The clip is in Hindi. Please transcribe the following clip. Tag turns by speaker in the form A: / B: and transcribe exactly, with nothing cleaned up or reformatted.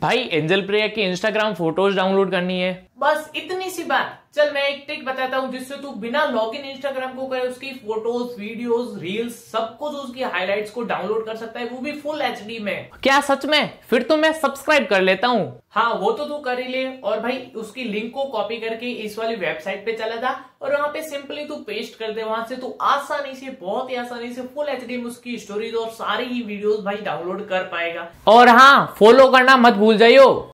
A: भाई एंजल प्रिया की इंस्टाग्राम फोटोज डाउनलोड करनी है।
B: बस इतनी सी बात। चल मैं एक ट्रिक बताता हूँ जिससे तू बिना लॉगिन इंस्टाग्राम को करे उसकी फोटोज, वीडियोस, रील्स सब कुछ उसकी हाइलाइट्स को डाउनलोड कर सकता है, वो भी फुल एचडी में।
A: क्या सच में? फिर तो मैं सब्सक्राइब कर लेता हूँ।
B: हाँ वो तो तू कर ही ले। और भाई उसकी लिंक को कॉपी करके इस वाली वेबसाइट पे चला जा और वहां पे सिंपली तू पेस्ट कर दे। वहां से तू आसानी से, बहुत ही आसानी से फुल एचडी में उसकी स्टोरीज और सारी ही वीडियोस भाई डाउनलोड कर पाएगा।
A: और हाँ, फॉलो करना मत भूल जाइयो।